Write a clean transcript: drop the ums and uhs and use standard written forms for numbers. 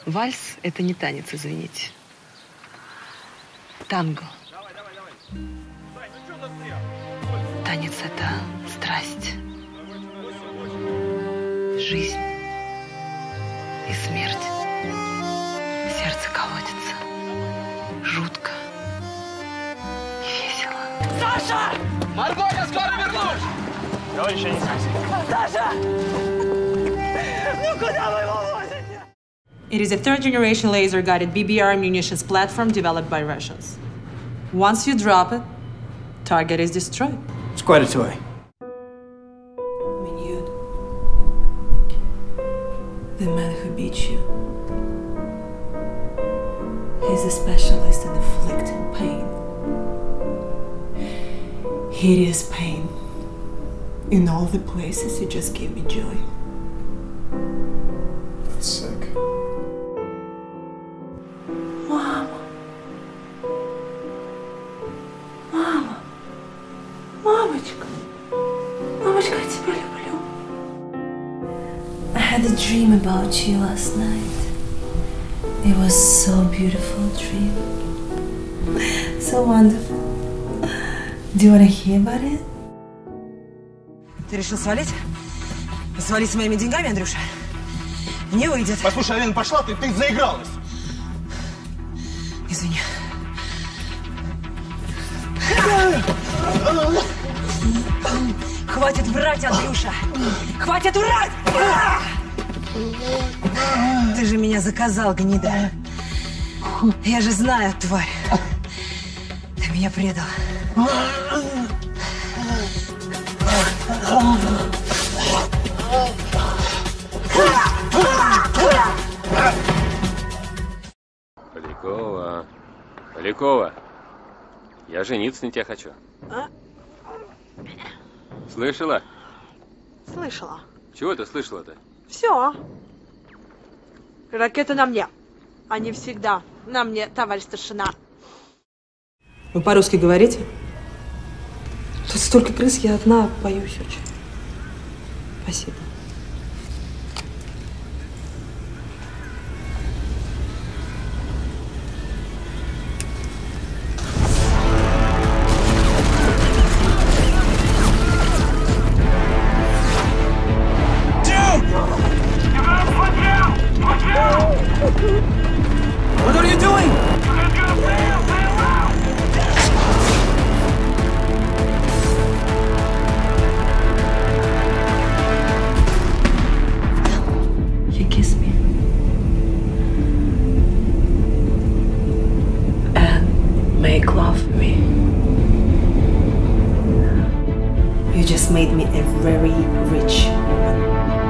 Вальс – это не танец, извините. Танго. Танец – это страсть, жизнь и смерть. Сердце колотится. Жутко. И весело. Саша! Марго, я скоро вернусь! Товарищ Анисимович. Саша! Ну куда вы его возите? It is a third-generation laser-guided BBR munitions platform developed by Russians. Once you drop it, target is destroyed. It's quite a toy. Minyud, the man who beat you, he's a specialist in inflicting pain. Hideous pain in all the places you just gave me joy. That's sick. Мама! Мама! Мамочка! Мамочка, я тебя люблю. I had a dream about you last night. It was so beautiful dream. So wonderful. Do you want to hear about it? Ты решил свалить? Свалить с моими деньгами, Андрюша? Не выйдет. Послушай, Алина, пошла, ты заигралась. Извини. Хватит врать, Андрюша! Хватит врать! Ты же меня заказал, гнида. Я же знаю, тварь. Ты меня предал. Полякова, Полякова, я жениться на тебя хочу. А? Слышала? Слышала. Чего ты слышала-то? Все. Ракета на мне. Они всегда на мне, товарищ старшина. Вы по-русски говорите? Тут столько крыс, я одна боюсь очень. Спасибо. What are you doing? You kiss me. And make love to me. You just made me a very rich woman.